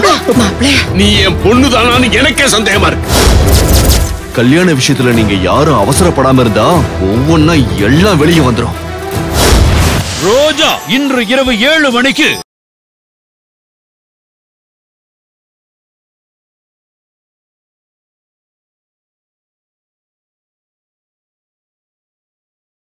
நீ என் பொண்ணுதானான்னு எனக்கே சந்தேகமா இருக்கு. கல்யாண விஷயத்துல நீங்க யாரும் அவசரப்படாம இருந்தா ஒவ்வொன்னா எல்லாம் வெளியே வந்துரும். ரோஜா இன்று இரவு 7 மணிக்கு